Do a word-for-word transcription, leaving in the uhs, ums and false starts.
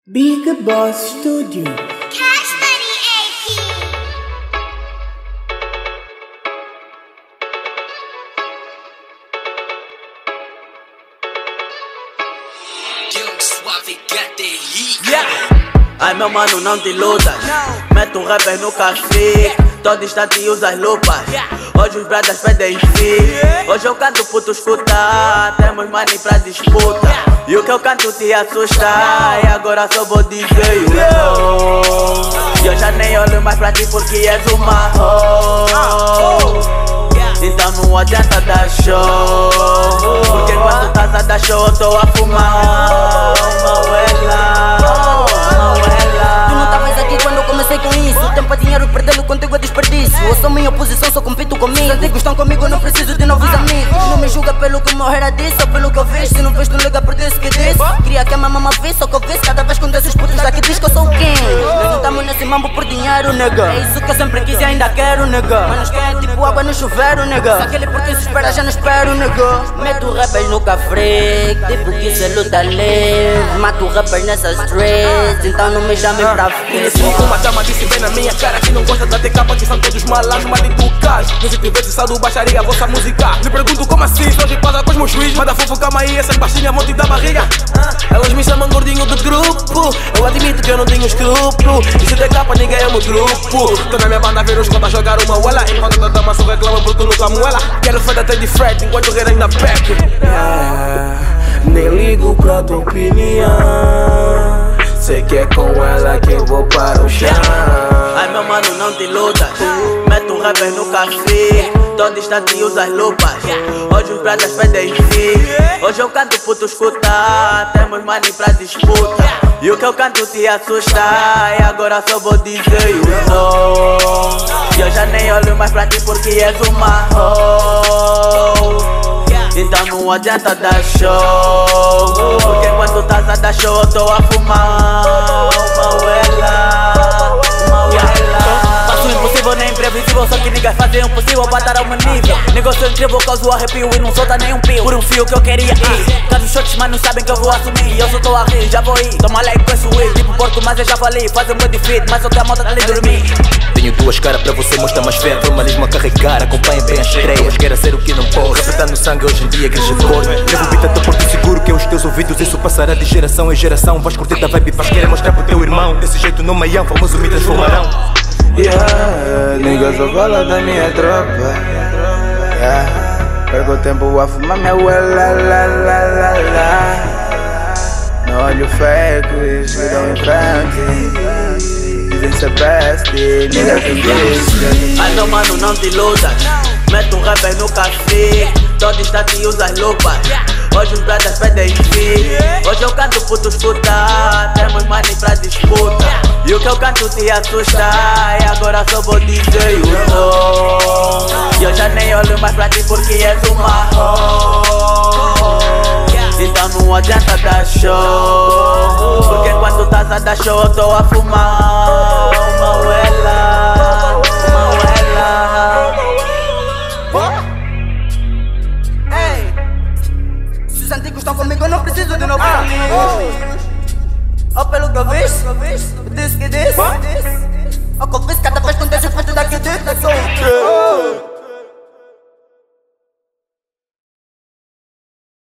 Big Boss Studio. Cash Money A P. Young Suave got that heat. Yeah. Ai meu mano, não te lutas. Mete um rapper no café. Todo instante usa as lupas. Hoje os bradas pedem fim. Hoje eu canto puto escutar. Temos money pra disputa. E o que eu canto te assusta. E agora só vou dizer you know. E eu já nem olho mais pra ti porque és uma hoe. Então não adianta dar show. Porque quando estás a dar show eu tô a fumar. Mauela, Mauela. Tu não estavas aqui quando eu comecei com isso. O tempo é dinheiro, perdê-lo contigo é desperdício. Eu sou minha oposição, só compito comigo. Os antigos estão comigo, eu não preciso de novos amigos. Não me julga pelo que morrer disse ou pelo que eu fiz. Se não vês, não liga por isso que disse. Queria que a minha mamãe visse, só que eu visse. Cada vez quando esses putos daqui diz que eu sou o king. Nós não estamos nesse mambo por dinheiro, nega. É isso que eu sempre quis e ainda quero, nega. Mas que é tipo água no chuveiro, nega. Se aquele por quem se espera, já não espero, nega. Meto rappers no café, tipo que cê luta leve. Mato rappers nessas streets, então não me chamem pra Nesse frente. mundo uma dama disse bem na minha cara que não gosta da T K, que são todos malandros, mal educados. Nos tivesse saldo baixaria a vossa música. Me pergunto como assim, hoje passa com os meus juízes. Manda fofo, calma aí, essas baixinhas monte da barriga. Elas me chamam gordinho do grupo. Eu admito que eu não tenho escrúpulo. E se T K ninguém é o meu grupo. Tô na minha banda a ver os contas jogar uma uela. Enquanto da dama só reclama porque nunca moela. Quero fé até de Fred enquanto o rei ainda back. Yeah, nem ligo pra tua opinião. Sei que é com ela que eu vou para o chão. Ai meu mano, não te lutas. Mete um rapper no café. Todo instante usa as lupas. Hoje os bradas pedem fim. Hoje eu canto puto escutar. Temos money pra disputa. E o que eu canto te assusta. E agora só vou dizer you know. E eu já nem olho mais pra ti porque és uma hoe. Então não adianta dar show. Porque quando estás a dar show eu tô a fumar. Mauela, Mauela. Faço o impossível nem imprevisível. Só que niggas fazem o possível pra dar ao meu nível. Negócio incrível, causa o arrepio e não solta nem um pio. Por um fio que eu queria ir. Caso os shots, mas não sabem que eu vou assumir. E eu só tô a rir, já vou ir. Toma like com esse weed. Tipo Porto, mas eu já falei. Faz um meu defeat, mas só que a moda tá ali dormir. Tenho duas caras pra você mostrar mais fé. Formalismo a carregar, acompanha bem as estreias. Quero ser o que não posso. Rapetando no sangue hoje em dia, igreja de cor. Levo o beat até porto seguro que é os teus ouvidos. Isso passará de geração em geração. Vais curtir da vibe, vais querer mostrar pro teu irmão. Desse jeito no meião, famoso me transformarão. Yeah, nigga só fala da minha tropa. Yeah, perco tempo a fumar minha uela, la la la la. Não olho fakes, que dão em frente. Dizem ser best, nigga tem disso. Ai meu mano, não te lutas. Mete um rapper no café. Todo instante usa as lupas. Hoje os bradas pedem fim. Hoje eu canto puto escutar. Temos money pra disputa. E o que eu canto te assusta. E agora só vou dizer you know. E eu já nem olho mais pra ti porque és uma hoe. Então não adianta dar show. Porque quando estás a dar show eu tô a fumar. Mauela, Mauela. Ei, se os antigos estão comigo, eu não preciso de novos amigos. Ou pelo que eu fiz, disse que disse. Ou que eu fiz cada vez quando esse feito daqui dentro, eu sou o quê?